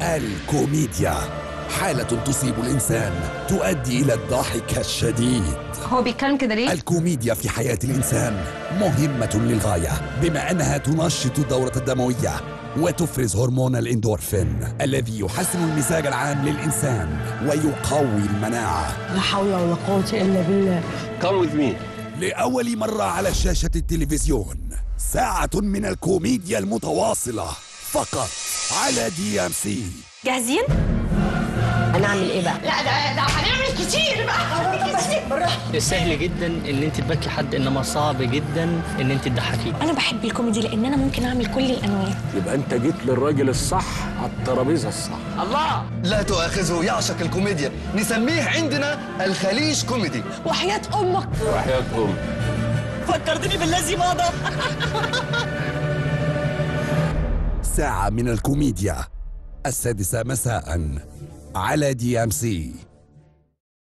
الكوميديا حالة تصيب الإنسان تؤدي إلى الضحك الشديد. هو بيتكلم كده ليه؟ الكوميديا في حياة الإنسان مهمة للغاية، بما أنها تنشط الدورة الدموية وتفرز هرمون الإندورفين الذي يحسن المزاج العام للإنسان ويقوي المناعة. لا حول ولا قوة إلا بالله. Come with me. لأول مرة على شاشة التلفزيون ساعة من الكوميديا المتواصلة فقط على DMC. جاهزين؟ هنعمل إيه بقى؟ لا ده هنعمل كتير بقى. سهل جدا ان انت تبكي حد، انما صعب جدا ان انت تضحكيه. انا بحب الكوميدي لان انا ممكن اعمل كل الانواع. يبقى انت جيت للراجل الصح على الترابيزه الصح. الله، لا تؤاخذه يعشق الكوميديا، نسميه عندنا الخليج كوميدي. وحياة أمك. وحياتكم فكرتني بالذي مضى. ساعة من الكوميديا 6 مساء على DMC.